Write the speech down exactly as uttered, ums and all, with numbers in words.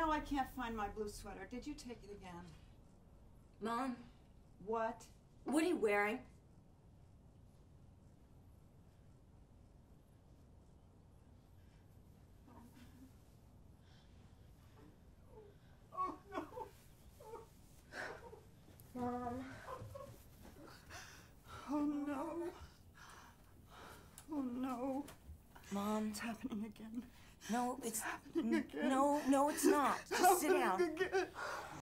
hell I can't find my blue sweater. Did you take it again? Mom? What? What are you wearing? Oh, no. Mom? Oh, no. Oh, no. Mom? It's happening again. No, it's... It's happening again. No, no, it's not. It's Just sit down. happening again.